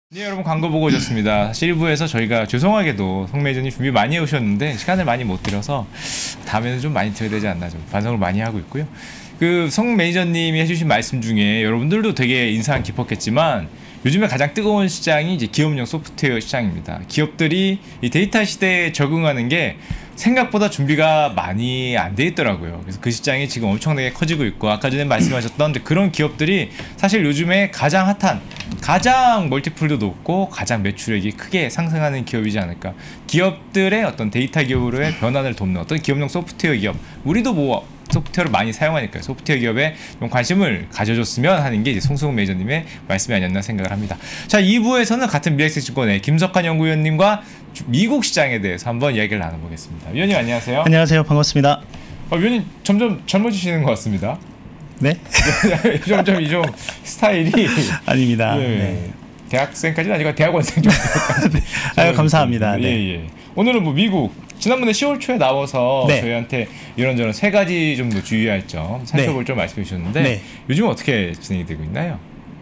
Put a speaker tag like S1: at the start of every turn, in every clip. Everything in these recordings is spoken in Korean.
S1: 네, 여러분 광고 보고 오셨습니다. 사실 1부에서 저희가 죄송하게도 송 매니저님 준비 많이 해오셨는데 시간을 많이 못 드려서 다음에는 좀 많이 드려야 되지 않나 좀 반성을 많이 하고 있고요. 그 송 매니저님이 해주신 말씀 중에 여러분들도 되게 인상 깊었겠지만 요즘에 가장 뜨거운 시장이 이제 기업용 소프트웨어 시장입니다. 기업들이 이 데이터 시대에 적응하는 게 생각보다 준비가 많이 안 돼 있더라고요. 그래서 그 시장이 지금 엄청나게 커지고 있고 아까 전에 말씀하셨던 그런 기업들이 사실 요즘에 가장 핫한, 가장 멀티플도 높고 가장 매출액이 크게 상승하는 기업이지 않을까. 기업들의 어떤 데이터 기업으로의 변환을 돕는 어떤 기업용 소프트웨어 기업, 우리도 뭐 소프트웨어를 많이 사용하니까요. 소프트웨어 기업에 좀 관심을 가져줬으면 하는 게 이제 송승훈 매니저님의 말씀이 아니었나 생각을 합니다. 자, 2부에서는 같은 미래에셋증권의 김석환 연구위원님과 미국 시장에 대해서 한번 이야기를 나눠보겠습니다. 위원님 안녕하세요.
S2: 안녕하세요. 반갑습니다.
S1: 위원님 점점 젊어지시는 것 같습니다.
S2: 네?
S1: 점점 이 좀 스타일이
S2: 아닙니다.
S1: 예,
S2: 네.
S1: 대학생까지는 아니고 대학원생 정도.
S2: 네. 아유, 감사합니다. 네.
S1: 예, 예. 오늘은 뭐 미국 지난번에 10월 초에 나와서 네. 저희한테 이런저런 세 가지 정도 주의할 점 살펴볼 점 말씀해 주셨는데 네. 요즘은 어떻게 진행이 되고 있나요?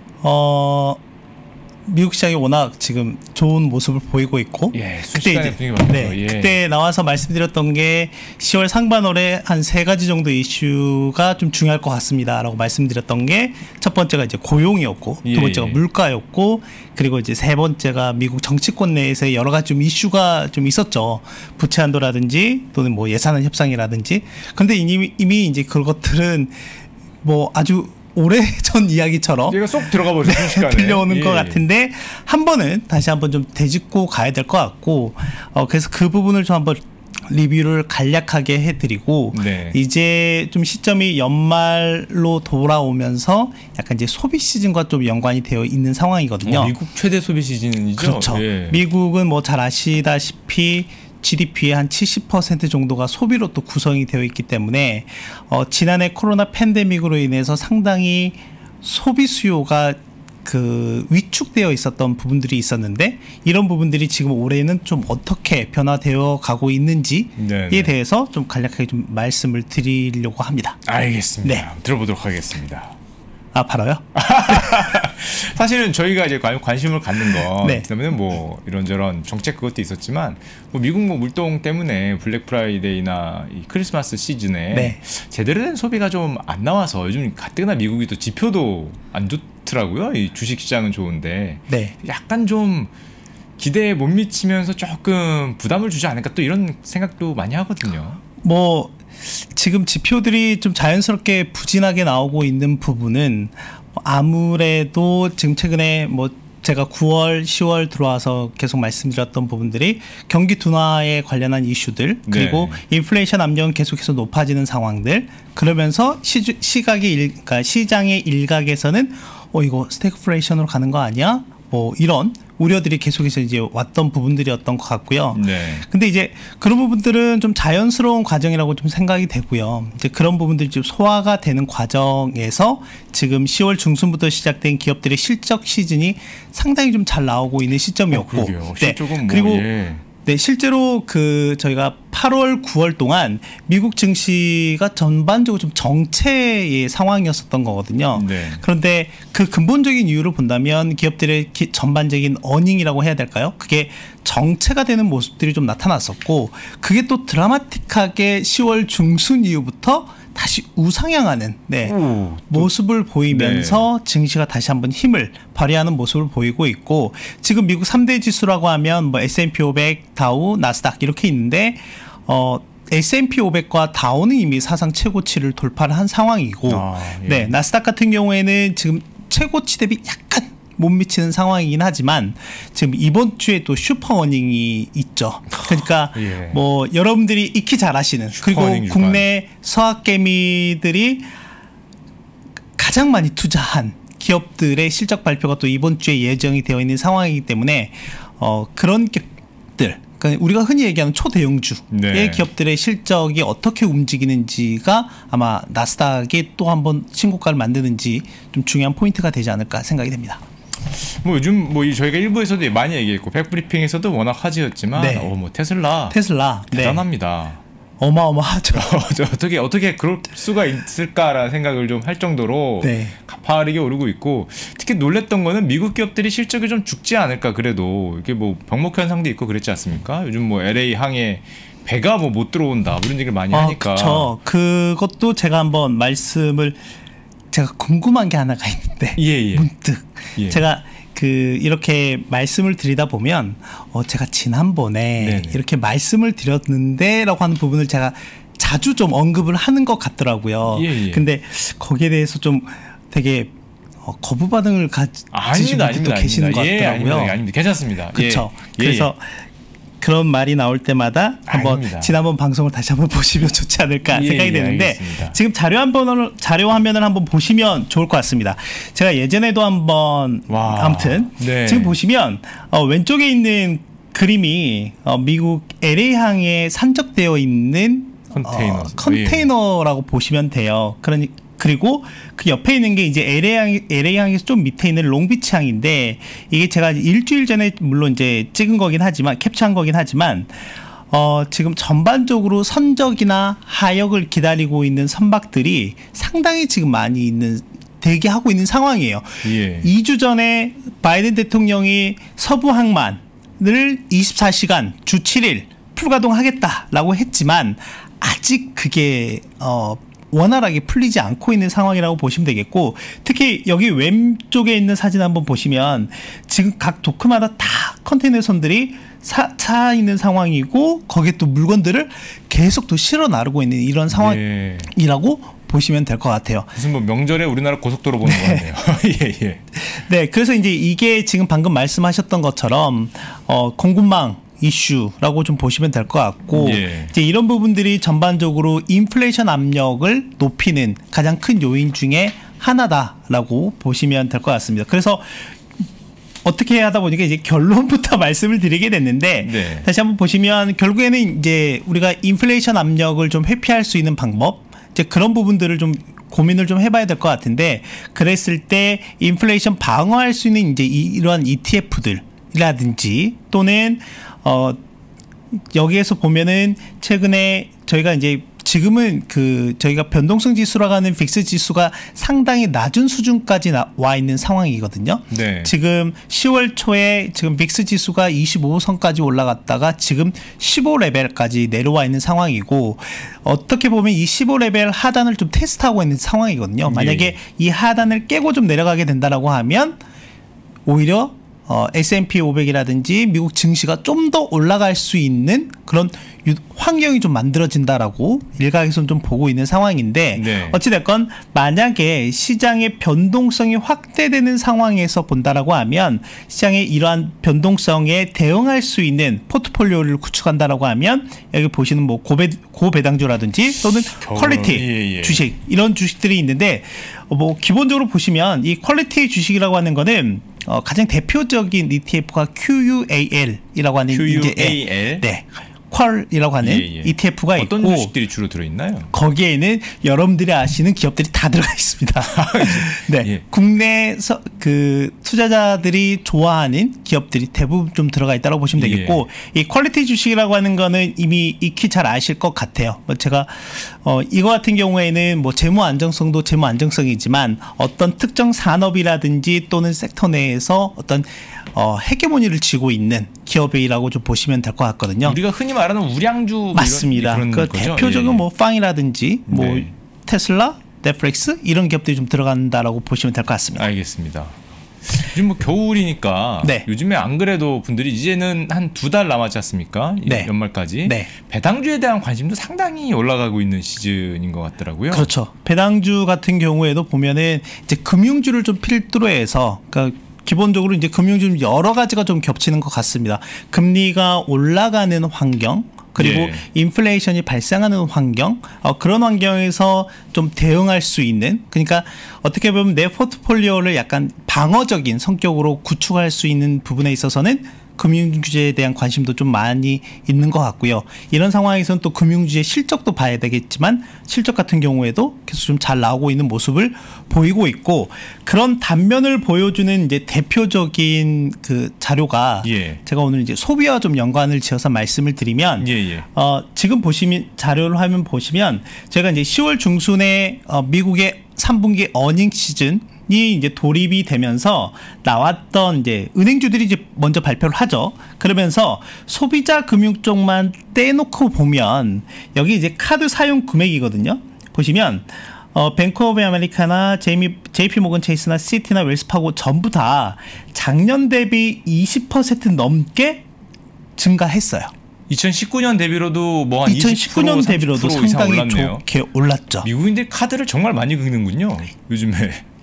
S2: 미국 시장이 워낙 지금 좋은 모습을 보이고 있고
S1: 예, 순식간에 분위기가 바뀌었죠.
S2: 네, 예. 그때 나와서 말씀드렸던 게 10월 상반월에 한 세 가지 정도 이슈가 좀 중요할 것 같습니다 라고 말씀드렸던 게 첫 번째가 이제 고용이었고 두 번째가 물가였고 그리고 이제 세 번째가 미국 정치권 내에서 여러 가지 좀 이슈가 좀 있었죠. 부채 한도라든지 또는 뭐 예산안 협상이라든지. 근데 이미 이제 그것들은 뭐 아주 오래전 이야기처럼
S1: 얘가 쏙 들어가 버리죠. 순식간에
S2: 들려오는 것 같은데 한 번은 다시 한번 좀 되짚고 가야 될 것 같고 그래서 그 부분을 좀 한번 리뷰를 간략하게 해드리고 네. 이제 좀 시점이 연말로 돌아오면서 약간 이제 소비 시즌과 좀 연관이 되어 있는 상황이거든요.
S1: 미국 최대 소비 시즌이죠.
S2: 그렇죠. 예. 미국은 뭐 잘 아시다시피 GDP의 한 70% 정도가 소비로 또 구성이 되어 있기 때문에 지난해 코로나 팬데믹으로 인해서 상당히 소비 수요가 위축되어 있었던 부분들이 있었는데 이런 부분들이 지금 올해는 좀 어떻게 변화되어 가고 있는지에 네네. 대해서 좀 간략하게 좀 말씀을 드리려고 합니다.
S1: 알겠습니다. 네. 들어보도록 하겠습니다.
S2: 아, 바로요?
S1: 사실은 저희가 이제 관심을 갖는 건
S2: 네.
S1: 그다음에 뭐 이런저런 정책 그것도 있었지만 뭐 미국 뭐 물동 때문에 블랙 프라이데이나 이 크리스마스 시즌에 네. 제대로 된 소비가 좀 안 나와서 요즘 가뜩이나 미국이 또 지표도 안 좋더라고요. 이 주식 시장은 좋은데
S2: 네.
S1: 약간 좀 기대에 못 미치면서 조금 부담을 주지 않을까 또 이런 생각도 많이 하거든요.
S2: 뭐 지금 지표들이 좀 자연스럽게 부진하게 나오고 있는 부분은 아무래도 지금 최근에 뭐 제가 9월, 10월 들어와서 계속 말씀드렸던 부분들이 경기 둔화에 관련한 이슈들 그리고 네. 인플레이션 압력은 계속해서 높아지는 상황들 그러면서 그러니까 시장의 일각에서는 이거 스태그플레이션으로 가는 거 아니야? 뭐 이런 우려들이 계속해서 이제 왔던 부분들이었던 것 같고요. 네. 근데 이제 그런 부분들은 좀 자연스러운 과정이라고 좀 생각이 되고요. 이제 그런 부분들이 좀 소화가 되는 과정에서 지금 10월 중순부터 시작된 기업들의 실적 시즌이 상당히 좀 잘 나오고 있는 시점이었고.
S1: 네. 실적은
S2: 그리고
S1: 예.
S2: 네, 실제로 저희가 8월, 9월 동안 미국 증시가 전반적으로 좀 정체의 상황이었었던 거거든요. 네. 그런데 그 근본적인 이유를 본다면 기업들의 전반적인 어닝이라고 해야 될까요? 그게 정체가 되는 모습들이 좀 나타났었고 그게 또 드라마틱하게 10월 중순 이후부터 다시 우상향하는 모습을 보이면서 네. 증시가 다시 한번 힘을 발휘하는 모습을 보이고 있고 지금 미국 3대 지수라고 하면 뭐 S&P 500, 다우, 나스닥 이렇게 있는데 S&P 500과 다우는 이미 사상 최고치를 돌파를 한 상황이고 예. 네, 나스닥 같은 경우에는 지금 최고치 대비 약간 못 미치는 상황이긴 하지만 지금 이번 주에 또 슈퍼 어닝이 있죠. 그러니까 예. 뭐 여러분들이 익히 잘 아시는 그리고 국내 서학개미들이 가장 많이 투자한 기업들의 실적 발표가 또 이번 주에 예정이 되어 있는 상황이기 때문에 그런 기업들 그러니까 우리가 흔히 얘기하는 초대형주의 네. 기업들의 실적이 어떻게 움직이는지가 아마 나스닥이 또 한번 신고가를 만드는지 좀 중요한 포인트가 되지 않을까 생각이 됩니다.
S1: 뭐 요즘 뭐 저희가 일부에서도 많이 얘기했고 백브리핑에서도 워낙 화제였지만 네. 뭐 테슬라 대단합니다.
S2: 네. 어마어마하죠.
S1: 어떻게 그럴 수가 있을까라는 생각을 좀 할 정도로 네. 가파르게 오르고 있고 특히 놀랬던 거는 미국 기업들이 실적이 좀 죽지 않을까. 그래도 이게 뭐 병목 현상도 있고 그랬지 않습니까? 요즘 뭐 LA 항에 배가 뭐 못 들어온다 뭐 이런 얘기를 많이 하니까.
S2: 그렇죠. 그것도 제가 한번 말씀을 제가 궁금한 게 하나가 있는데 문득 제가 이렇게 말씀을 드리다 보면 제가 지난번에 이렇게 말씀을 드렸는데라고 하는 부분을 제가 자주 좀 언급을 하는 것 같더라고요. 근데 거기에 대해서 좀 되게 거부 반응을 가지신 분들도 계시는 것 같더라고요.
S1: 아닙니다. 괜찮습니다.
S2: 그렇죠. 그래서 그런 말이 나올 때마다 한번 지난번 방송을 다시 한번 보시면 좋지 않을까 생각이 되는데 알겠습니다. 지금 자료 화면을 한번 보시면 좋을 것 같습니다. 제가 예전에도 한번 아무튼 지금 보시면 왼쪽에 있는 그림이 미국 LA항에 산적되어 있는 컨테이너라고 보시면 돼요. 그리고 그 옆에 있는 게 이제 LA항에서 좀 밑에 있는 롱비치항인데 이게 제가 일주일 전에 물론 이제 찍은 거긴 하지만 캡처한 거긴 하지만 지금 전반적으로 선적이나 하역을 기다리고 있는 선박들이 상당히 지금 많이 대기하고 있는 상황이에요. 2주 전에 바이든 대통령이 서부 항만을 24시간 주 7일 풀가동하겠다라고 했지만 아직 그게 원활하게 풀리지 않고 있는 상황이라고 보시면 되겠고, 특히 여기 왼쪽에 있는 사진 한번 보시면 지금 각 도크마다 다 컨테이너 선들이 차 있는 상황이고 거기에 또 물건들을 계속 또 실어 나르고 있는 이런 상황이라고 보시면 될 것 같아요.
S1: 무슨 뭐 명절에 우리나라 고속도로 보는 것 같네요.
S2: 네, 그래서 이제 이게 지금 방금 말씀하셨던 것처럼 공급망 이슈라고 좀 보시면 될 것 같고, 이제 이런 부분들이 전반적으로 인플레이션 압력을 높이는 가장 큰 요인 중에 하나다라고 보시면 될 것 같습니다. 그래서 어떻게 하다 보니까 이제 결론부터 말씀을 드리게 됐는데, 다시 한번 보시면 결국에는 이제 우리가 인플레이션 압력을 좀 회피할 수 있는 방법, 이제 그런 부분들을 좀 고민을 좀 해봐야 될 것 같은데, 그랬을 때 인플레이션 방어할 수 있는 이제 이러한 ETF들이라든지 또는 여기에서 보면은 최근에 저희가 이제 지금은 저희가 변동성 지수라고 하는 빅스 지수가 상당히 낮은 수준까지 와 있는 상황이거든요. 지금 10월 초에 지금 빅스 지수가 25선까지 올라갔다가 지금 15레벨까지 내려와 있는 상황이고, 어떻게 보면 이 15레벨 하단을 좀 테스트하고 있는 상황이거든요. 만약에 이 하단을 깨고 좀 내려가게 된다라고 하면 오히려 S&P 500이라든지 미국 증시가 좀 더 올라갈 수 있는 그런 환경이 좀 만들어진다라고 일각에서는 좀 보고 있는 상황인데, 어찌됐건 만약에 시장의 변동성이 확대되는 상황에서 본다라고 하면, 시장의 이러한 변동성에 대응할 수 있는 포트폴리오를 구축한다라고 하면 여기 보시는 뭐 고배당주라든지 또는 퀄리티 주식, 이런 주식들이 있는데, 뭐 기본적으로 보시면 이 퀄리티 주식이라고 하는 거는 가장 대표적인 ETF가 QUAL이라고 하는
S1: QUAL?
S2: 퀄이라고 하는 ETF가 있고,
S1: 어떤 주식들이 주로 들어있나요?
S2: 거기에는 여러분들이 아시는 기업들이 다 들어가 있습니다. 국내 투자자들이 좋아하는 기업들이 대부분 좀 들어가 있다고 보시면 되겠고, 이 퀄리티 주식이라고 하는 거는 이미 익히 잘 아실 것 같아요. 제가 이거 같은 경우에는 뭐 재무 안정성도 재무 안정성이지만 어떤 특정 산업이라든지 또는 섹터 내에서 어떤 헤게모니를 쥐고 있는 기업이라고 좀 보시면 될 것 같거든요.
S1: 우리가 흔히 말하는 우량주,
S2: 맞습니다. 그 대표적인 뭐 빵이라든지 뭐 테슬라, 넷플릭스 이런 기업들이 좀 들어간다라고 보시면 될 것 같습니다.
S1: 알겠습니다. 요즘 뭐 겨울이니까 요즘에 안 그래도 분들이 이제는 한 2달 남았지 않습니까? 연말까지. 배당주에 대한 관심도 상당히 올라가고 있는 시즌인 것 같더라고요.
S2: 그렇죠. 배당주 같은 경우에도 보면은 이제 금융주를 좀 필두로 해서, 그러니까 기본적으로 이제 금융주는 여러 가지가 좀 겹치는 것 같습니다. 금리가 올라가는 환경, 그리고 인플레이션이 발생하는 환경, 그런 환경에서 좀 대응할 수 있는, 그러니까 어떻게 보면 내 포트폴리오를 약간 방어적인 성격으로 구축할 수 있는 부분에 있어서는 금융주에 대한 관심도 좀 많이 있는 것 같고요. 이런 상황에서는 또 금융주의 실적도 봐야 되겠지만, 실적 같은 경우에도 계속 좀 잘 나오고 있는 모습을 보이고 있고, 그런 단면을 보여주는 이제 대표적인 그 자료가 제가 오늘 이제 소비와 좀 연관을 지어서 말씀을 드리면, 지금 보시면 자료를 화면 보시면 제가 이제 10월 중순에 미국의 3분기 어닝 시즌이 이제 돌입이 되면서 나왔던 이제 은행주들이 이제 먼저 발표를 하죠. 그러면서 소비자 금융 쪽만 떼놓고 보면 여기 이제 카드 사용 금액이거든요. 보시면 뱅크 오브 아메리카나, JP 모건 체이스나 시티나 웰스파고 전부 다 작년 대비 20% 넘게 증가했어요.
S1: 2019년 대비로도 뭐 한
S2: 2019년 대비로도 상당히 좋게 올랐죠.
S1: 미국인들 카드를 정말 많이 긁는군요. 요즘에.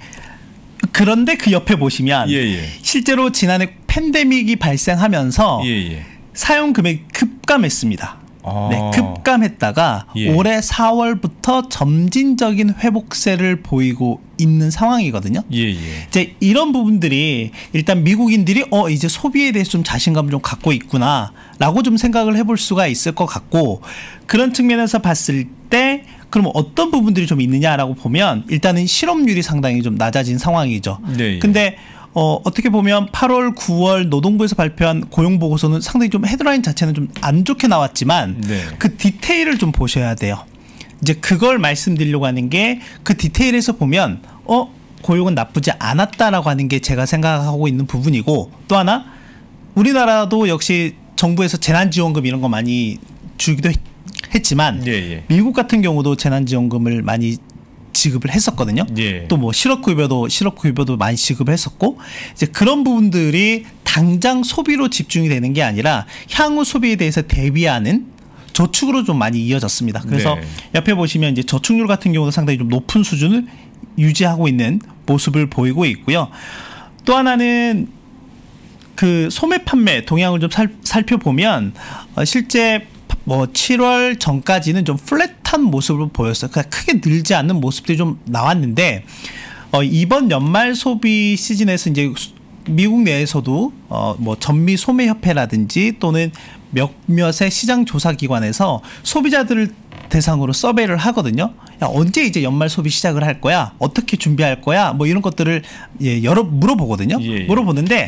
S2: 그런데 그 옆에 보시면 실제로 지난해 팬데믹이 발생하면서 사용 금액이 급감했습니다. 네, 급감했다가 올해 4월부터 점진적인 회복세를 보이고 있는 상황이거든요. 이제 이런 부분들이 일단 미국인들이 이제 소비에 대해서 좀 자신감을 좀 갖고 있구나라고 좀 생각을 해볼 수가 있을 것 같고, 그런 측면에서 봤을 때 그럼 어떤 부분들이 좀 있느냐라고 보면 일단은 실업률이 상당히 좀 낮아진 상황이죠. 근데 어떻게 보면 8월, 9월 노동부에서 발표한 고용보고서는 상당히 좀 헤드라인 자체는 좀 안 좋게 나왔지만 그 디테일을 좀 보셔야 돼요. 이제 그걸 말씀드리려고 하는 게, 그 디테일에서 보면 고용은 나쁘지 않았다라고 하는 게 제가 생각하고 있는 부분이고, 또 하나 우리나라도 역시 정부에서 재난지원금 이런 거 많이 주기도 했지만 미국 같은 경우도 재난지원금을 많이 지급을 했었거든요. 또 뭐 실업급여도 많이 지급을 했었고, 이제 그런 부분들이 당장 소비로 집중이 되는 게 아니라 향후 소비에 대해서 대비하는 저축으로 좀 많이 이어졌습니다. 그래서 옆에 보시면 이제 저축률 같은 경우도 상당히 좀 높은 수준을 유지하고 있는 모습을 보이고 있고요. 또 하나는 그 소매 판매 동향을 좀 살펴보면 실제 뭐 7월 전까지는 좀 플랫한 모습을 보였어요. 그러니까 크게 늘지 않는 모습들이 좀 나왔는데 이번 연말 소비 시즌에서 이제 미국 내에서도 뭐 전미 소매 협회라든지 또는 몇몇의 시장 조사 기관에서 소비자들을 대상으로 서베이를 하거든요. 야, 언제 이제 연말 소비 시작을 할 거야? 어떻게 준비할 거야? 뭐 이런 것들을 여러 물어보거든요. 물어보는데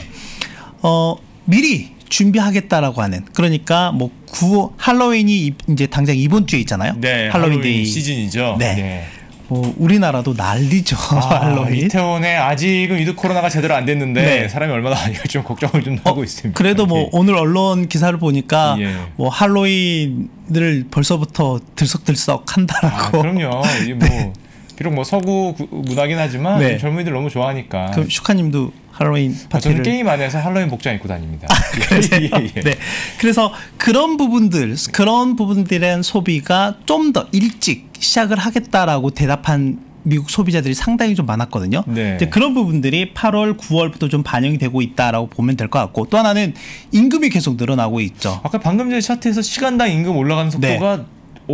S2: 미리 준비하겠다라고 하는, 그러니까 뭐 할로윈이 이제 당장 이번 주에 있잖아요.
S1: 할로윈 시즌이죠.
S2: 우리나라도 난리죠. 할로윈.
S1: 이태원에 아직은 위드 코로나가 제대로 안 됐는데 사람이 얼마나 많을까 좀 걱정을 좀 하고 있습니다.
S2: 그래도 뭐 오늘 언론 기사를 보니까 뭐 할로윈을 벌써부터 들썩들썩 한다라고.
S1: 그럼요. 뭐 비록 뭐 서구 문화긴 하지만 젊은이들 너무 좋아하니까.
S2: 그럼 슈카님도 할로윈 파티를.
S1: 저는 게임 안에서 할로윈 복장 입고 다닙니다.
S2: 그래서 그런 부분들에 대한 소비가 좀 더 일찍 시작을 하겠다라고 대답한 미국 소비자들이 상당히 좀 많았거든요. 이제 그런 부분들이 8월, 9월부터 좀 반영이 되고 있다라고 보면 될 것 같고, 또 하나는 임금이 계속 늘어나고 있죠. 아까
S1: 방금 전에 차트에서 시간당 임금 올라가는 속도가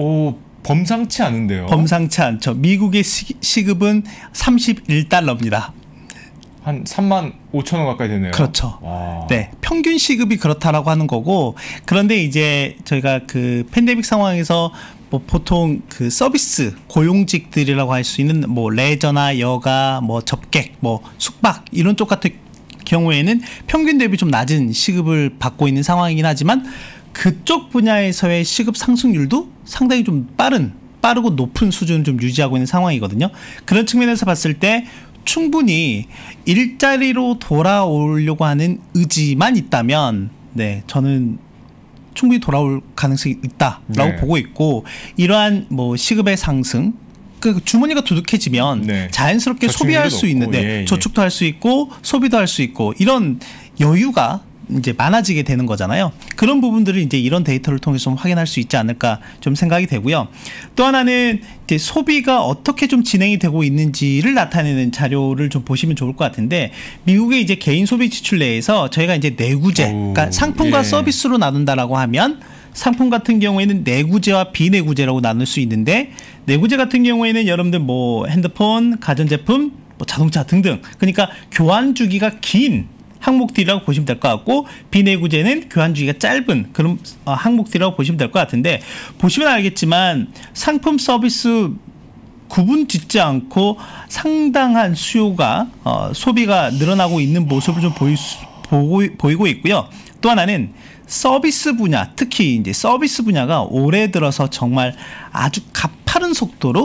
S1: 범상치 않은데요.
S2: 범상치 않죠. 미국의 시급은 31달러입니다.
S1: 한 35,000원 가까이 되네요.
S2: 그렇죠. 평균 시급이 그렇다라고 하는 거고, 그런데 이제 저희가 그 팬데믹 상황에서 뭐 보통 그 서비스 고용직들이라고 할 수 있는 뭐 레저나 여가, 뭐 접객, 뭐 숙박 이런 쪽 같은 경우에는 평균 대비 좀 낮은 시급을 받고 있는 상황이긴 하지만, 그쪽 분야에서의 시급 상승률도 상당히 좀 빠르고 높은 수준을 좀 유지하고 있는 상황이거든요. 그런 측면에서 봤을 때 충분히 일자리로 돌아오려고 하는 의지만 있다면 저는 충분히 돌아올 가능성이 있다라고 보고 있고, 이러한 뭐 시급의 상승, 그 주머니가 두둑해지면 자연스럽게 소비할 수 있는데 저축도 할 수 있고 소비도 할 수 있고 이런 여유가 이제 많아지게 되는 거잖아요. 그런 부분들을 이제 이런 데이터를 통해서 좀 확인할 수 있지 않을까 좀 생각이 되고요. 또 하나는 이제 소비가 어떻게 좀 진행이 되고 있는지를 나타내는 자료를 좀 보시면 좋을 것 같은데, 미국의 이제 개인 소비 지출 내에서 저희가 이제 내구재, 그러니까 상품과 서비스로 나눈다라고 하면 상품 같은 경우에는 내구재와 비내구재라고 나눌 수 있는데, 내구재 같은 경우에는 여러분들 뭐 핸드폰, 가전제품, 뭐 자동차 등등, 그러니까 교환 주기가 긴 항목들이라고 보시면 될 것 같고, 비내구재는 교환 주기가 짧은 그런 항목들이라고 보시면 될 것 같은데, 보시면 알겠지만 상품 서비스 구분 짓지 않고 상당한 수요가 소비가 늘어나고 있는 모습을 좀 보이고 있고요. 또 하나는 서비스 분야, 특히 이제 서비스 분야가 올해 들어서 정말 아주 가파른 속도로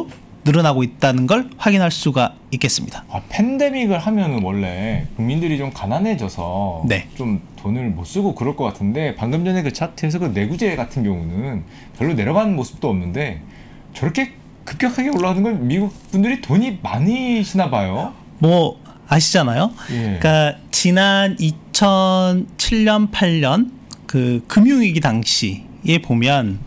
S2: 늘어나고 있다는 걸 확인할 수가 있겠습니다.
S1: 팬데믹을 하면은 원래 국민들이 좀 가난해져서
S2: 네.
S1: 좀 돈을 못 쓰고 그럴 것 같은데 방금 전에 그 차트에서 그 내구재 같은 경우는 별로 내려가는 모습도 없는데 저렇게 급격하게 올라가는 건 미국 분들이 돈이 많으시나 봐요.
S2: 뭐 아시잖아요.
S1: 예.
S2: 그러니까 지난 2007년 8년 그 금융위기 당시에 보면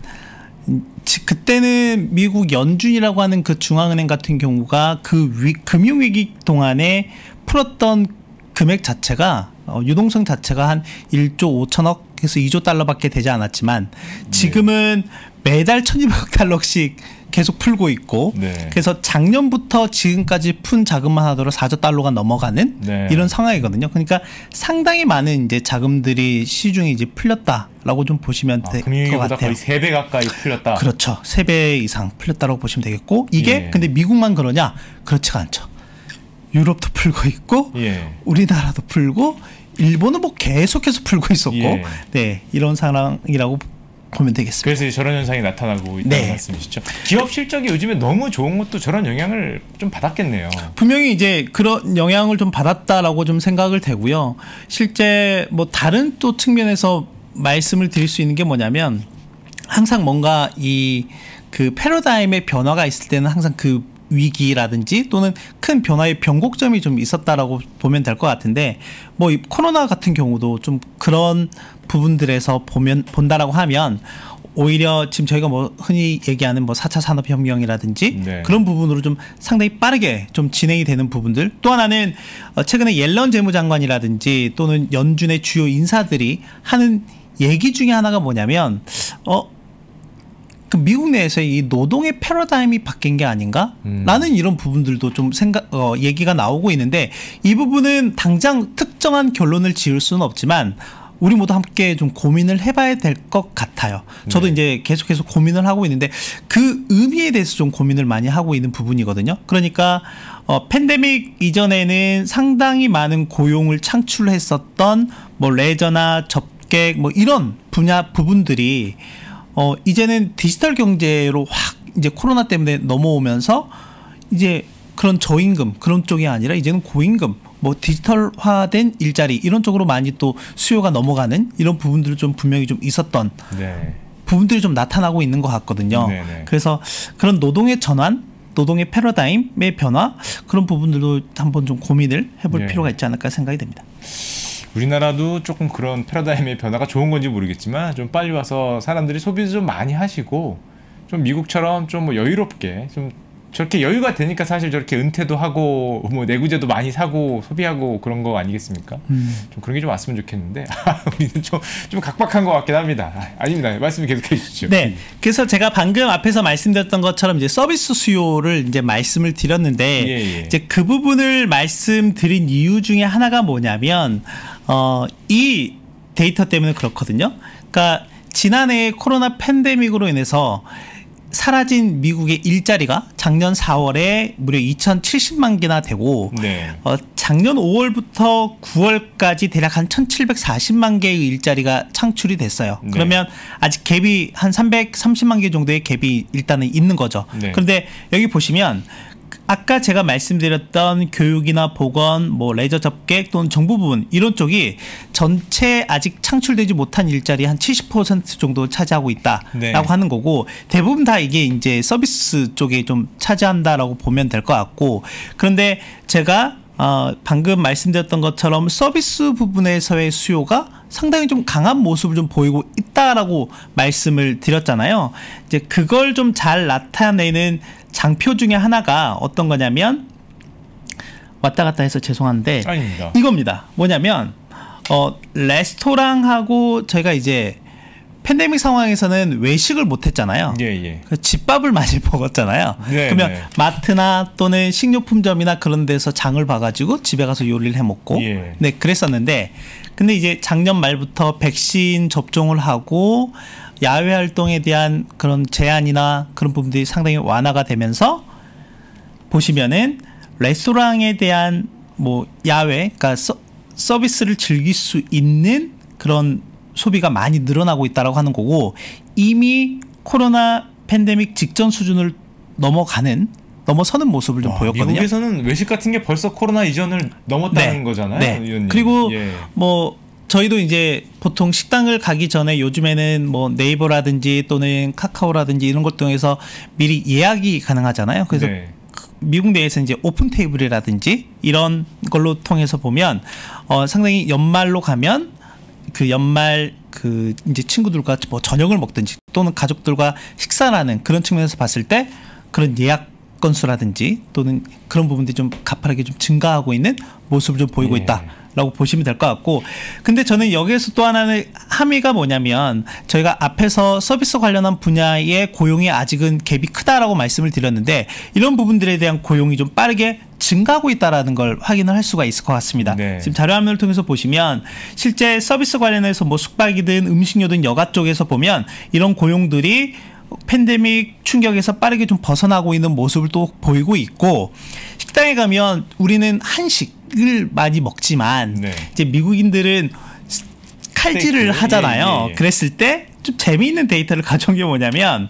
S2: 그때는 미국 연준이라고 하는 그 중앙은행 같은 경우가 그 금융위기 동안에 풀었던 금액 자체가 유동성 자체가 한 1조 5천억에서 2조 달러밖에 되지 않았지만 지금은 매달 1,200억 달러씩 계속 풀고 있고
S1: 네.
S2: 그래서 작년부터 지금까지 푼 자금만 하더라도 4조 달러가 넘어가는
S1: 네.
S2: 이런 상황이거든요. 그러니까 상당히 많은 이제 자금들이 시중에 이제 풀렸다라고 좀 보시면 될 것
S1: 금융위기보다
S2: 같아요.
S1: 거의 3배 가까이 풀렸다.
S2: 그렇죠. 3배 이상 풀렸다고 보시면 되겠고 이게
S1: 예.
S2: 근데 미국만 그러냐? 그렇지가 않죠. 유럽도 풀고 있고
S1: 예.
S2: 우리나라도 풀고 일본은 뭐 계속해서 풀고 있었고
S1: 예.
S2: 네 이런 상황이라고 보면 되겠습니다.
S1: 그래서 저런 현상이 나타나고 있다는
S2: 네.
S1: 말씀이시죠. 기업 실적이 요즘에 너무 좋은 것도 저런 영향을 좀 받았겠네요.
S2: 분명히 이제 그런 영향을 좀 받았다라고 좀 생각을 되고요. 실제 뭐 다른 또 측면에서 말씀을 드릴 수 있는 게 뭐냐면 항상 뭔가 이 그 패러다임의 변화가 있을 때는 항상 그 위기라든지 또는 큰 변화의 변곡점이 좀 있었다라고 보면 될 것 같은데 뭐 이 코로나 같은 경우도 좀 그런 부분들에서 본다라고 하면 오히려 지금 저희가 뭐 흔히 얘기하는 뭐 4차 산업혁명이라든지
S1: 네.
S2: 그런 부분으로 좀 상당히 빠르게 좀 진행이 되는 부분들 또 하나는 최근에 옐런 재무장관이라든지 또는 연준의 주요 인사들이 하는 얘기 중에 하나가 뭐냐면 그 미국 내에서의 이 노동의 패러다임이 바뀐 게 아닌가? 라는 이런 부분들도 좀 얘기가 나오고 있는데 이 부분은 당장 특정한 결론을 지을 수는 없지만 우리 모두 함께 좀 고민을 해봐야 될 것 같아요. 저도 이제 계속해서 고민을 하고 있는데 그 의미에 대해서 좀 고민을 많이 하고 있는 부분이거든요. 그러니까 팬데믹 이전에는 상당히 많은 고용을 창출했었던 뭐 레저나 접객 뭐 이런 분야 부분들이 이제는 디지털 경제로 확 이제 코로나 때문에 넘어오면서 이제 그런 저임금 그런 쪽이 아니라 이제는 고임금 뭐 디지털화된 일자리 이런 쪽으로 많이 또 수요가 넘어가는 이런 부분들을 좀 분명히 좀 있었던
S1: 네.
S2: 부분들이 좀 나타나고 있는 것 같거든요.
S1: 네네.
S2: 그래서 그런 노동의 전환, 노동의 패러다임의 변화 그런 부분들도 한번 좀 고민을 해볼
S1: 네.
S2: 필요가 있지 않을까 생각이 됩니다.
S1: 우리나라도 조금 그런 패러다임의 변화가 좋은 건지 모르겠지만 좀 빨리 와서 사람들이 소비도 좀 많이 하시고 좀 미국처럼 좀 뭐 여유롭게 좀 저렇게 여유가 되니까 사실 저렇게 은퇴도 하고 뭐 내구재도 많이 사고 소비하고 그런 거 아니겠습니까? 좀 그런 게 좀 왔으면 좋겠는데 우리는 좀 각박한 것 같긴 합니다. 아닙니다. 말씀 계속해 주시죠.
S2: 네, 그래서 제가 방금 앞에서 말씀드렸던 것처럼 이제 서비스 수요를 이제 말씀을 드렸는데
S1: 예.
S2: 이제 그 부분을 말씀드린 이유 중에 하나가 뭐냐면 이 데이터 때문에 그렇거든요. 그러니까 지난해 코로나 팬데믹으로 인해서 사라진 미국의 일자리가 작년 4월에 무려 2,070만 개나 되고
S1: 네.
S2: 작년 5월부터 9월까지 대략 한 1,740만 개의 일자리가 창출이 됐어요.
S1: 네.
S2: 그러면 아직 갭이 한 330만 개 정도의 갭이 일단은 있는 거죠.
S1: 네.
S2: 그런데 여기 보시면 아까 제가 말씀드렸던 교육이나 보건, 뭐 레저 접객 또는 정부 부분 이런 쪽이 전체 아직 창출되지 못한 일자리 한 70% 정도 차지하고 있다라고
S1: 네.
S2: 하는 거고 대부분 다 이게 이제 서비스 쪽에 좀 차지한다라고 보면 될 것 같고 그런데 제가 방금 말씀드렸던 것처럼 서비스 부분에서의 수요가 상당히 좀 강한 모습을 좀 보이고 있다라고 말씀을 드렸잖아요. 이제 그걸 좀 잘 나타내는 장표 중에 하나가 어떤 거냐면 왔다 갔다 해서 죄송한데
S1: 아닙니다.
S2: 이겁니다. 뭐냐면 레스토랑하고 저희가 이제 팬데믹 상황에서는 외식을 못 했잖아요.
S1: 예.
S2: 집밥을 많이 먹었잖아요.
S1: 네,
S2: 그러면
S1: 네.
S2: 마트나 또는 식료품점이나 그런 데서 장을 봐가지고 집에 가서 요리를 해 먹고
S1: 예.
S2: 네 그랬었는데 근데 이제 작년 말부터 백신 접종을 하고 야외 활동에 대한 그런 제한이나 그런 부분들이 상당히 완화가 되면서 보시면은 레스토랑에 대한 뭐 야외 그러니까 서비스를 즐길 수 있는 그런 소비가 많이 늘어나고 있다라고 하는 거고 이미 코로나 팬데믹 직전 수준을 넘어가는 넘어서는 모습을 좀 보였거든요.
S1: 미국에서는 외식 같은 게 벌써 코로나 이전을 넘었다는
S2: 네.
S1: 거잖아요.
S2: 네.
S1: 의원님.
S2: 그리고
S1: 예.
S2: 뭐 저희도 이제 보통 식당을 가기 전에 요즘에는 뭐 네이버라든지 또는 카카오라든지 이런 것 통해서 미리 예약이 가능하잖아요. 그래서
S1: 네.
S2: 미국 내에서 이제 오픈 테이블이라든지 이런 걸로 통해서 보면 상당히 연말로 가면 그 연말 그 이제 친구들과 뭐 저녁을 먹든지 또는 가족들과 식사를 하는 그런 측면에서 봤을 때 그런 예약 건수라든지 또는 그런 부분들이 좀 가파르게 좀 증가하고 있는 모습을 좀 보이고
S1: 예.
S2: 있다라고 보시면 될 것 같고, 근데 저는 여기에서 또 하나는 함의가 뭐냐면 저희가 앞에서 서비스 관련한 분야의 고용이 아직은 갭이 크다라고 말씀을 드렸는데 이런 부분들에 대한 고용이 좀 빠르게 증가하고 있다라는 걸 확인을 할 수가 있을 것 같습니다.
S1: 네.
S2: 지금 자료 화면을 통해서 보시면 실제 서비스 관련해서 뭐 숙박이든 음식료든 여가 쪽에서 보면 이런 고용들이 팬데믹 충격에서 빠르게 좀 벗어나고 있는 모습을 또 보이고 있고, 식당에 가면 우리는 한식을 많이 먹지만
S1: 네.
S2: 이제 미국인들은 칼질을
S1: 스테이크.
S2: 하잖아요.
S1: 예.
S2: 그랬을 때 좀 재미있는 데이터를 가져온 게 뭐냐면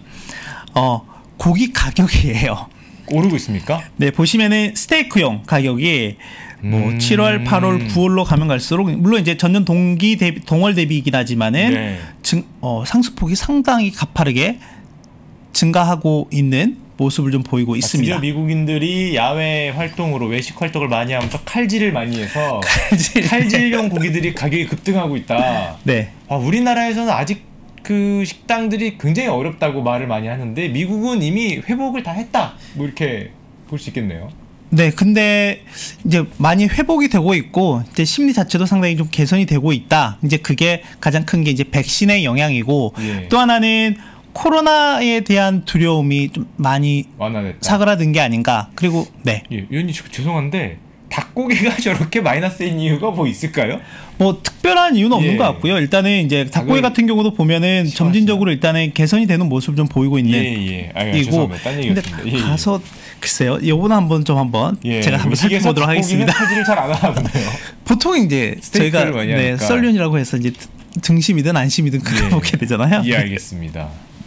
S2: 고기 가격이에요.
S1: 오르고 있습니까?
S2: 네, 보시면은 스테이크용 가격이 뭐 7월, 8월, 9월로 가면 갈수록 물론 이제 전년 동기 대비 동월 대비이긴 하지만은
S1: 네.
S2: 상승폭이 상당히 가파르게 증가하고 있는 모습을 좀 보이고 있습니다.
S1: 드디어 미국인들이 야외 활동으로 외식 활동을 많이 하면서 칼질을 많이 해서 칼질용 고기들이 가격이 급등하고 있다.
S2: 네.
S1: 우리나라에서는 아직 그 식당들이 굉장히 어렵다고 말을 많이 하는데 미국은 이미 회복을 다 했다. 뭐 이렇게 볼 수 있겠네요.
S2: 네, 근데 이제 많이 회복이 되고 있고 이제 심리 자체도 상당히 좀 개선이 되고 있다. 이제 그게 가장 큰 게 이제 백신의 영향이고,
S1: 예.
S2: 또 하나는 코로나에 대한 두려움이 좀 많이
S1: 완화됐다.
S2: 사그라든 게 아닌가. 그리고 네.
S1: 예, 의원님 죄송한데 닭고기가 저렇게 마이너스인 이유가 뭐 있을까요?
S2: 뭐 특별한 이유는 없는
S1: 예.
S2: 것 같고요. 일단은 이제 닭고기 같은 경우도 보면은 점진적으로 일단은 개선이 되는 모습을 좀 보이고 있는 이고. 근데 가서 글쎄요, 요거는 한번 제가 한번 살펴보도록 하겠습니다.
S1: 칼질을 잘 안 하나 보네요.
S2: 보통 이제 저희가
S1: 많이 하니까.
S2: 썰륜이라고 해서 이제 등심이든 안심이든 그거 먹게 되잖아요.
S1: 예, 알겠습니다.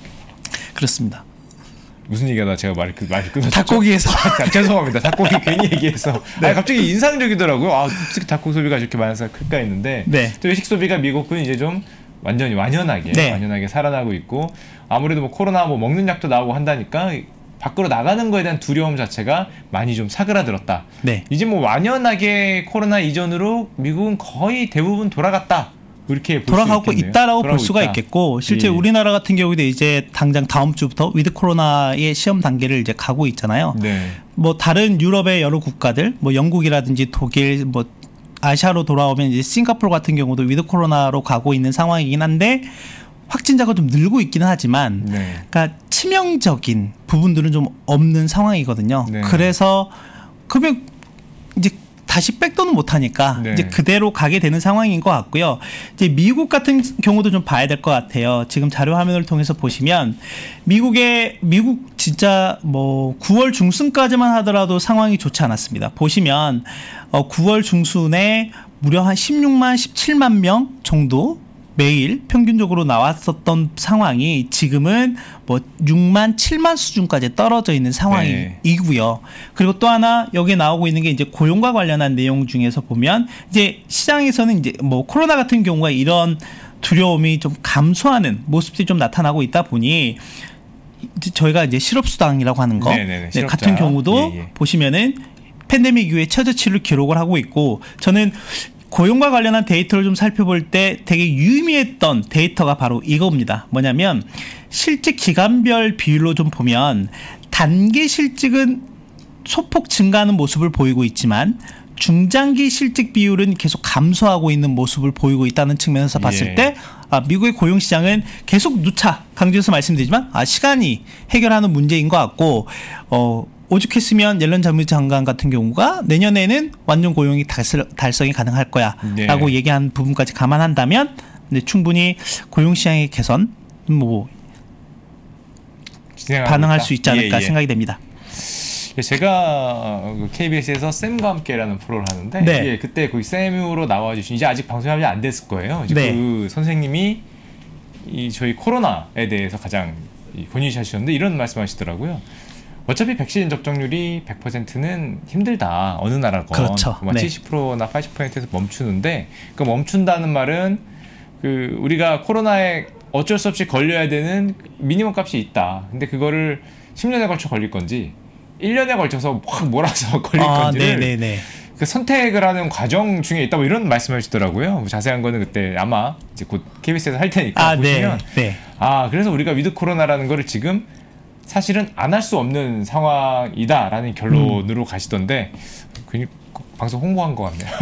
S2: 그렇습니다.
S1: 무슨 얘기하다 제가 말을 끊었죠?
S2: 닭고기에서
S1: 죄송합니다. 닭고기 괜히 얘기해서 네. 갑자기 인상적이더라고요. 특히 닭고기 소비가 저렇게 많아서 클까 했는데
S2: 네.
S1: 또 외식 소비가 미국은 이제 좀 완전히 완연하게 살아나고 있고, 아무래도 뭐 코로나 뭐 먹는 약도 나오고 한다니까 밖으로 나가는 거에 대한 두려움 자체가 많이 좀 사그라들었다.
S2: 네.
S1: 이제 뭐 완연하게 코로나 이전으로 미국은 거의 대부분 돌아갔다. 이렇게
S2: 돌아가고 있다라고 볼 수가 있겠고, 실제 우리나라 같은 경우에도 이제 당장 다음 주부터 위드 코로나의 시험 단계를 이제 가고 있잖아요.
S1: 네.
S2: 뭐 다른 유럽의 여러 국가들, 뭐 영국이라든지 독일, 뭐 아시아로 돌아오면 이제 싱가포르 같은 경우도 위드 코로나로 가고 있는 상황이긴 한데 확진자가 좀 늘고 있기는 하지만,
S1: 네.
S2: 그러니까 치명적인 부분들은 좀 없는 상황이거든요.
S1: 네.
S2: 그래서 그러면 이제 다시 백도는 못하니까
S1: 네.
S2: 이제 그대로 가게 되는 상황인 것 같고요. 이제 미국 같은 경우도 좀 봐야 될 것 같아요. 지금 자료 화면을 통해서 보시면 미국 진짜 뭐 9월 중순까지만 하더라도 상황이 좋지 않았습니다. 보시면 9월 중순에 무려 한 16만, 17만 명 정도 매일 평균적으로 나왔었던 상황이 지금은 뭐 6만, 7만 수준까지 떨어져 있는 상황이고요. 그리고 또 하나 여기에 나오고 있는 게 이제 고용과 관련한 내용 중에서 보면 이제 시장에서는 이제 뭐 코로나 같은 경우가 이런 두려움이 좀 감소하는 모습들이 좀 나타나고 있다 보니 저희가 이제 실업수당이라고 하는 거 같은 경우도 보시면은 팬데믹 이후에 최저치를 기록을 하고 있고, 저는 고용과 관련한 데이터를 좀 살펴볼 때 되게 유의미했던 데이터가 바로 이겁니다. 뭐냐면 실직 기간별 비율로 좀 보면 단기 실직은 소폭 증가하는 모습을 보이고 있지만 중장기 실직 비율은 계속 감소하고 있는 모습을 보이고 있다는 측면에서 봤을 때 미국의 고용시장은 계속 누차 강조해서 말씀드리지만 시간이 해결하는 문제인 것 같고, 오죽했으면 옐런 재무장관 같은 경우가 내년에는 완전 고용이 달성이 가능할 거야 라고 얘기한 부분까지 감안한다면 충분히 고용시장의 개선 반응할 수 있지 않을까 생각이 됩니다.
S1: 제가 KBS에서 쌤과 함께라는 프로를 하는데 그때 거기 쌤으로 나와주신, 이제 아직 방송이 안 됐을 거예요. 이제 그 선생님이 저희 코로나에 대해서 가장 권유하셨는데 이런 말씀하시더라고요. 어차피 백신 접종률이 100%는 힘들다. 어느 나라건.
S2: 그렇죠.
S1: 70%나 80%에서 멈추는데 그 멈춘다는 말은 그 우리가 코로나에 어쩔 수 없이 걸려야 되는 미니멈 값이 있다. 근데 그거를 10년에 걸쳐 걸릴 건지 1년에 걸쳐서 확 몰아서 걸릴 건지를 그 선택을 하는 과정 중에 있다 뭐 이런 말씀을 하시더라고요. 자세한 거는 그때 아마 이제 곧 KBS에서 할 테니까 보시면 그래서 우리가 위드 코로나라는 거를 지금 사실은 안 할 수 없는 상황이다라는 결론으로 가시던데 괜히 방송 홍보한 것 같네요.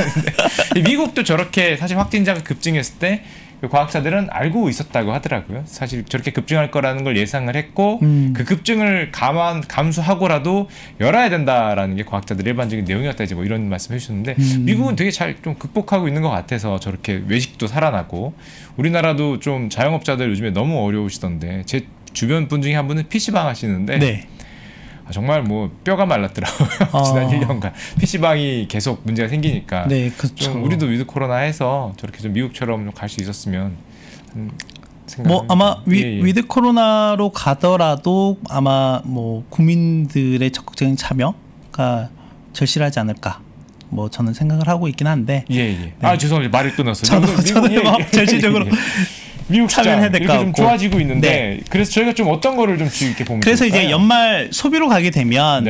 S1: 미국도 저렇게 사실 확진자가 급증했을 때 그 과학자들은 알고 있었다고 하더라고요. 사실 저렇게 급증할 거라는 걸 예상을 했고 그 급증을 감수하고라도 열어야 된다라는 게 과학자들 일반적인 내용이었다 이제 뭐 이런 말씀 해주셨는데 미국은 되게 잘 좀 극복하고 있는 것 같아서 저렇게 외식도 살아나고 우리나라도 좀 자영업자들 요즘에 너무 어려우시던데 제 주변 분 중에 한 분은 PC방 하시는데 정말 뭐 뼈가 말랐더라고요. 지난 1년간 PC방이 계속 문제가 생기니까 좀 우리도 위드 코로나 해서 저렇게 좀 미국처럼 갈 수 있었으면
S2: 뭐 아마 위드 코로나로 가더라도 아마 뭐 국민들의 적극적인 참여가 절실하지 않을까 뭐 저는 생각을 하고 있긴 한데
S1: 아 죄송합니다. 말을 끊었어요.
S2: 저는 뭐 절실적으로
S1: 미국 시장
S2: 해야 될
S1: 이렇게 좀 좋아지고 있는데 그래서 저희가 좀 어떤 거를 좀 주의 깊게 보면
S2: 그래서
S1: 좋을까요?
S2: 이제 연말 소비로 가게 되면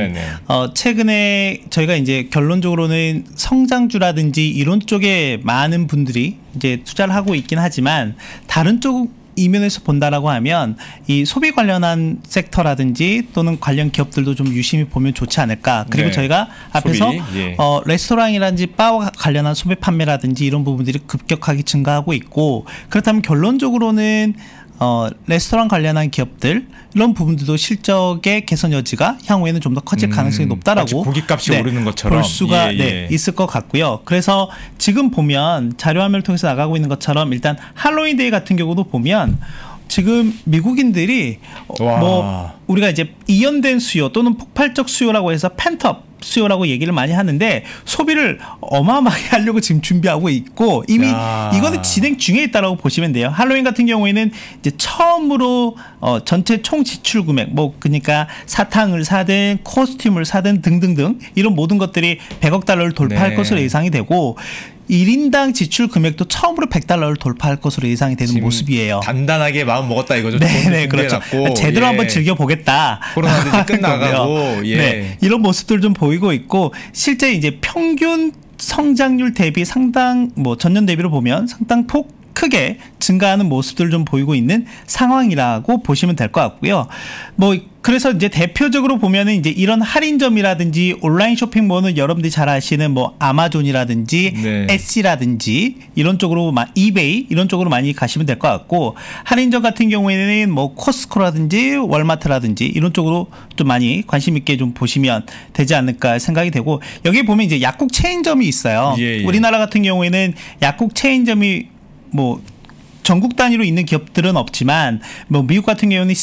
S2: 최근에 저희가 이제 결론적으로는 성장주라든지 이런 쪽에 많은 분들이 이제 투자를 하고 있긴 하지만 다른 쪽 이면에서 본다라고 하면 이 소비 관련한 섹터라든지 또는 관련 기업들도 좀 유심히 보면 좋지 않을까. 그리고 저희가 앞에서 레스토랑이라든지 바와 관련한 소비 판매라든지 이런 부분들이 급격하게 증가하고 있고 그렇다면 결론적으로는 레스토랑 관련한 기업들 이런 부분들도 실적의 개선 여지가 향후에는 좀 더 커질 가능성이 높다라고
S1: 고깃값이 오르는 것처럼
S2: 볼 수가 있을 것 같고요. 그래서 지금 보면 자료화면을 통해서 나가고 있는 것처럼 일단 할로윈데이 같은 경우도 보면 지금 미국인들이 뭐 우리가 이제 이연된 수요 또는 폭발적 수요라고 해서 펜트업 수요라고 얘기를 많이 하는데 소비를 어마어마하게 하려고 지금 준비하고 있고 이미 이거는 진행 중에 있다라고 보시면 돼요. 할로윈 같은 경우에는 이제 처음으로 전체 총 지출 금액 뭐 그러니까 사탕을 사든 코스튬을 사든 등등등 이런 모든 것들이 100억 달러를 돌파할 것으로 예상이 되고 1인당 지출 금액도 처음으로 100달러를 돌파할 것으로 예상이 되는 모습이에요.
S1: 단단하게 마음 먹었다 이거죠.
S2: 네, 그렇죠. 제대로 한번 즐겨보겠다.
S1: 코로나도 끝나가고
S2: 이런 모습들 좀 보이고 있고 실제 이제 평균 성장률 대비 상당 뭐 전년 대비로 보면 상당 폭 크게 증가하는 모습들을 좀 보이고 있는 상황이라고 보시면 될 것 같고요. 뭐 그래서 이제 대표적으로 보면은 이제 이런 할인점이라든지 온라인 쇼핑몰은 여러분들이 잘 아시는 뭐 아마존이라든지 에시라든지 이런 쪽으로 이베이 이런 쪽으로 많이 가시면 될 것 같고 할인점 같은 경우에는 뭐 코스코라든지 월마트라든지 이런 쪽으로 좀 많이 관심 있게 좀 보시면 되지 않을까 생각이 되고 여기 보면 이제 약국 체인점이 있어요. 우리나라 같은 경우에는 약국 체인점이 뭐 전국 단위로 있는 기업들은 없지만 뭐 미국 같은 경우는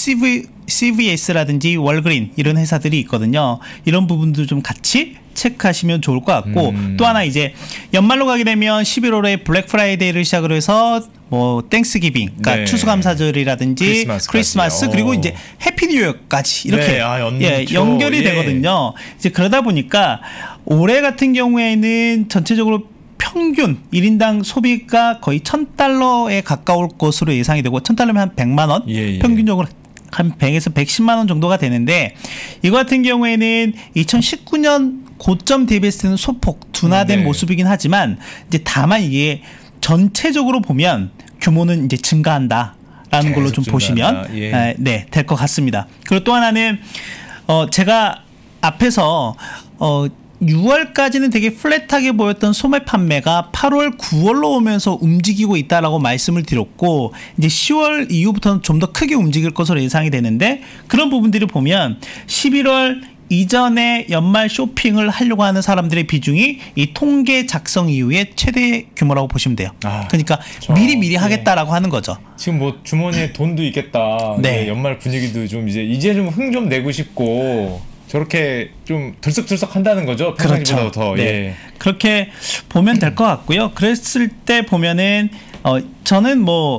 S2: CVS라든지 월그린 이런 회사들이 있거든요. 이런 부분도 좀 같이 체크하시면 좋을 것 같고 또 하나 이제 연말로 가게 되면 11월에 블랙 프라이데이를 시작으로 해서 뭐 땡스기빙 그러니까 추수감사절이라든지 크리스마스 그리고 이제 해피 뉴 이어까지 이렇게 연결이 되거든요. 이제 그러다 보니까 올해 같은 경우에는 전체적으로 평균 1인당 소비가 거의 $1,000에 가까울 것으로 예상이 되고 1,000달러면 한 100만 원 평균적으로 한 100에서 110만 원 정도가 되는데 이거 같은 경우에는 2019년 고점 대비했을 때는 소폭 둔화된 모습이긴 하지만 이제 다만 이게 전체적으로 보면 규모는 이제 증가한다라는 걸로 좀 보시면 될 것 같습니다. 그리고 또 하나는 제가 앞에서 6월까지는 되게 플랫하게 보였던 소매 판매가 8월, 9월로 오면서 움직이고 있다라고 말씀을 드렸고 이제 10월 이후부터는 좀 더 크게 움직일 것으로 예상이 되는데 그런 부분들을 보면 11월 이전에 연말 쇼핑을 하려고 하는 사람들의 비중이 이 통계 작성 이후에 최대 규모라고 보시면 돼요. 그러니까 미리 하겠다라고 하는 거죠.
S1: 지금 뭐 주머니에 돈도 있겠다. 연말 분위기도 좀 이제 좀 흥 좀 내고 싶고 저렇게 좀 들썩들썩 한다는 거죠. 평상시보다 더.
S2: 그렇게 보면 될 것 같고요. 그랬을 때 보면은 저는 뭐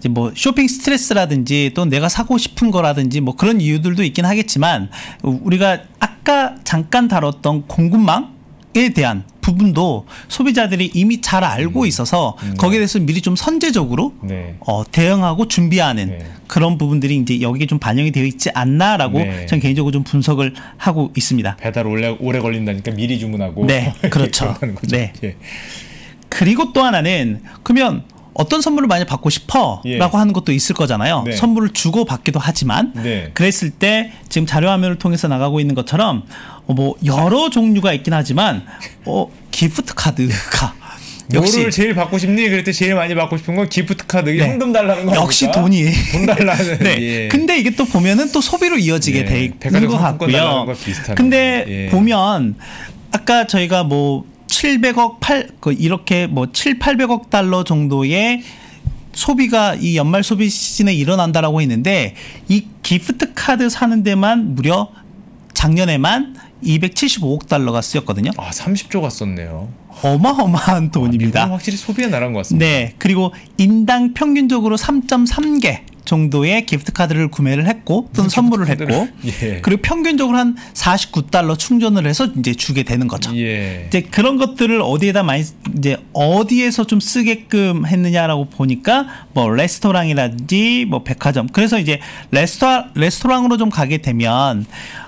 S2: 이제 뭐 쇼핑 스트레스라든지 또 내가 사고 싶은 거라든지 뭐 그런 이유들도 있긴 하겠지만 우리가 아까 잠깐 다뤘던 공급망에 대한 부분도 소비자들이 이미 잘 알고 있어서 거기에 대해서 미리 좀 선제적으로
S1: 네.
S2: 대응하고 준비하는
S1: 네.
S2: 그런 부분들이 이제 여기에 좀 반영이 되어 있지 않나라고
S1: 네.
S2: 저는 개인적으로 좀 분석을 하고 있습니다.
S1: 배달 오래 걸린다니까 미리 주문하고.
S2: 네, 그렇죠.
S1: 네.
S2: 네. 그리고 또 하나는 그러면 어떤 선물을 많이 받고 싶어
S1: 예.
S2: 라고 하는 것도 있을 거잖아요.
S1: 네.
S2: 선물을 주고 받기도 하지만
S1: 네.
S2: 그랬을 때 지금 자료 화면을 통해서 나가고 있는 것처럼 뭐 여러 종류가 있긴 하지만 기프트 카드가 역시
S1: 뭐를 제일 받고 싶니? 그랬더니 제일 많이 받고 싶은 건 기프트 카드.
S2: 네.
S1: 현금 달라는 거
S2: 역시
S1: 아닙니까?
S2: 돈
S1: 달라는.
S2: 네.
S1: 예.
S2: 근데 이게 또 보면은 또 소비로 이어지게
S1: 예.
S2: 돼
S1: 백화점
S2: 있는 것
S1: 상품권 달라는
S2: 같고요.
S1: 거 비슷하네요.
S2: 근데
S1: 예.
S2: 보면 아까 저희가 뭐 700억 이렇게 뭐 800억 달러 정도의 소비가 이 연말 소비 시즌에 일어난다라고 했는데 이 기프트 카드 사는 데만 무려 작년에만 275억 달러가 쓰였거든요.
S1: 30조가 썼네요.
S2: 어마어마한 돈입니다.
S1: 미국은 확실히 소비의 나라인 것 같습니다.
S2: 네, 그리고 인당 평균적으로 3.3개 정도의 기프트 카드를 구매를 했고 또는 선물을 했고
S1: 예.
S2: 그리고 평균적으로 한 49달러 충전을 해서 이제 주게 되는 거죠.
S1: 예.
S2: 이제 그런 것들을 어디에다 많이 이제 어디에서 좀 쓰게끔 했느냐라고 보니까 뭐 레스토랑이라든지 뭐 백화점. 그래서 이제 레스토랑으로 좀 가게 되면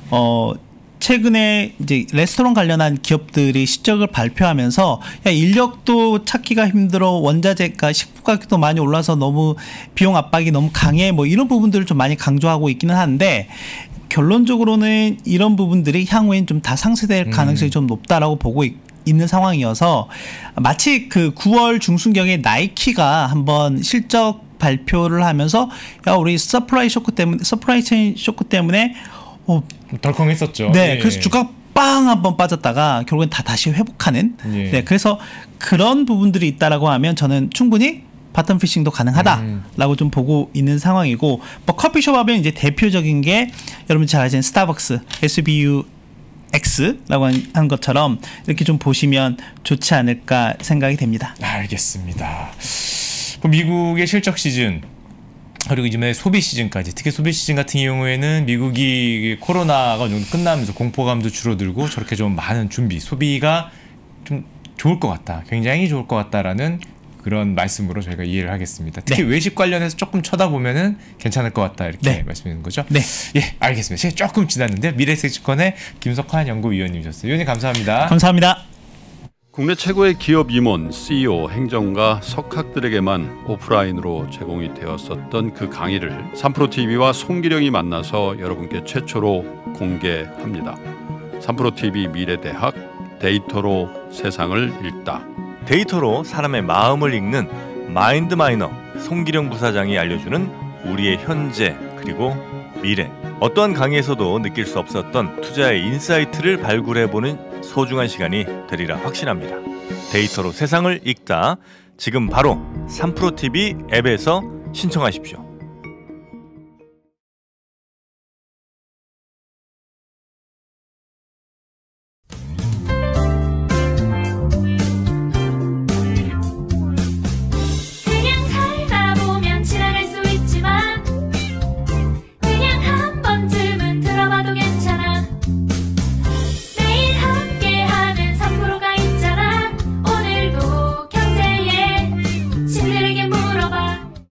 S2: 최근에 이제 레스토랑 관련한 기업들이 실적을 발표하면서 야, 인력도 찾기가 힘들어, 원자재가 식품 가격도 많이 올라서 너무 비용 압박이 너무 강해, 뭐 이런 부분들을 좀 많이 강조하고 있기는 한데 결론적으로는 이런 부분들이 향후엔 좀 다 상쇄될 가능성이 좀 높다라고 보고 있는 상황이어서 마치 그 9월 중순경에 나이키가 한번 실적 발표를 하면서 야, 우리 서프라이 체인 쇼크 때문에
S1: 덜컹했었죠.
S2: 네,
S1: 예.
S2: 그래서 주가 빵 한번 빠졌다가 결국엔 다시 회복하는.
S1: 예.
S2: 네, 그래서 그런 부분들이 있다라고 하면 저는 충분히 바텀 피싱도 가능하다라고 좀 보고 있는 상황이고, 뭐 커피숍 하면 이제 대표적인 게 여러분 잘 아시는 스타벅스, SBUX라고 하는 것처럼 이렇게 좀 보시면 좋지 않을까 생각이 됩니다.
S1: 알겠습니다. 그럼 미국의 실적 시즌 그리고 이제 소비 시즌까지, 특히 소비 시즌 같은 경우에는 미국이 코로나가 어느 정도 끝나면서 공포감도 줄어들고 저렇게 좀 많은 준비, 소비가 좀 좋을 것 같다, 굉장히 좋을 것 같다라는 그런 말씀으로 저희가 이해를 하겠습니다. 특히
S2: 네.
S1: 외식 관련해서 조금 쳐다보면은 괜찮을 것 같다, 이렇게
S2: 네.
S1: 말씀드리는 거죠.
S2: 네.
S1: 예, 알겠습니다. 시간이 조금 지났는데 미래세증권의 김석환 연구위원님이셨어요. 위원님 감사합니다.
S2: 감사합니다.
S3: 국내 최고의 기업 임원, CEO, 행정가, 석학들에게만 오프라인으로 제공이 되었었던 그 강의를 3프로TV와 송기령이 만나서 여러분께 최초로 공개합니다. 3프로TV 미래대학 데이터로 세상을 읽다.
S4: 데이터로 사람의 마음을 읽는 마인드마이너 송기령 부사장이 알려주는 우리의 현재 그리고 미래. 어떠한 강의에서도 느낄 수 없었던 투자의 인사이트를 발굴해보는 소중한 시간이 되리라 확신합니다. 데이터로 세상을 읽다. 지금 바로 3프로TV 앱에서 신청하십시오.